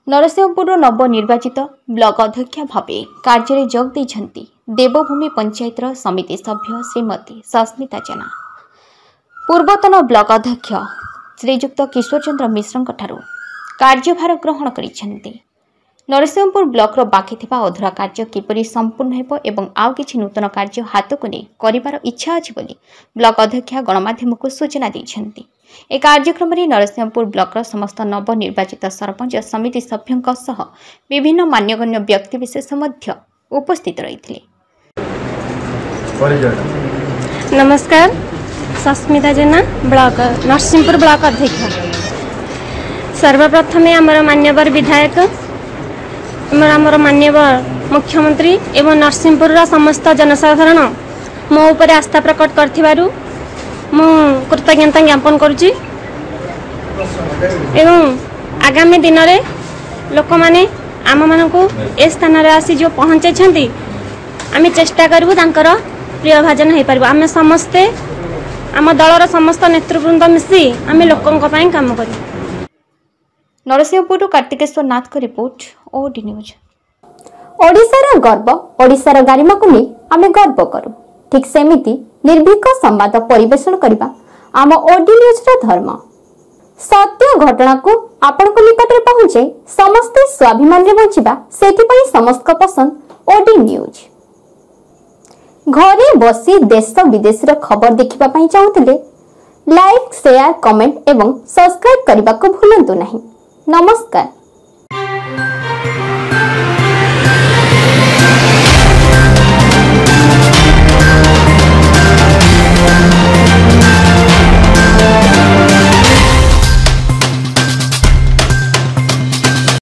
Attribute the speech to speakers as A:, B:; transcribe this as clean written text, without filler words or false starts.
A: नरसिंहपुर नवनिर्वाचित ब्लॉक अध्यक्ष भावे कार्य जोग देइछन्ति देवभूमि पंचायत समिति सभ्य श्रीमती सस्मिता जेना। पूर्वतन ब्लॉक अध्यक्ष श्रीजुक्त किशोर चंद्र मिश्र कार्यभार ग्रहण करिसेंति। नरसिंहपुर ब्लॉक बाकी थिबा अधूरा कार्य किपरि संपूर्ण हेबो एवं आउ किछि नूतन कार्य हाथ को नै करिवार इच्छा अछि बोली ब्लॉक अध्यक्ष गणमाध्यम को सूचना दैछन्ति। ए कार्यक्रम में नरसिंहपुर ब्लॉक समस्त नवनिर्वाचित सरपंच समिति सभ्यों सह विभिन्न मान्यगण्य व्यक्तिविशेष उपस्थित रही।
B: नमस्कार, सस्मिता जेना, ब्लॉक नरसिंहपुर ब्लॉक अध्यक्ष। सर्वप्रथमे आमर मान्यवर विधायक आमर मान्यवर मुख्यमंत्री एवं नरसिंहपुर समस्त जनसाधारण मो उपर आस्था प्रकट कर मु कृतज्ञता ज्ञापन करुच्ची एवं आगामी दिन में लोक मैंने आम मानक ए स्थान आसी जो पहुँचे आम चेष्टा करूँ तांकर प्रिय भाजन हो पार। आम समस्ते आम दलर समस्त नेतृवृंद मिसी आम लोकों काम करूँ।
A: नरसिंहपुर कार्तिकेश्वर नाथ को रिपोर्ट ओडी न्यूज।
C: ओडिशार गर्व ओडिशार गारिमा को नहीं आम गर्व करूँ। ठीक सेमिति निर्भीक संवाद परिवेषण करबा आम ओडी न्यूज रो धर्म। सत्य घटना को आपण को निकट रे पहुंचे समस्त स्वाभिमान रे बंचिबा सेति पई समस्त को पसंद ओडी न्यूज। घरे बसी देश विदेश रो खबर देखिबा पई चाहुतले लाइक शेयर कमेंट एवं सब्सक्राइब करबा को भूलंतु नहीं। नमस्कार।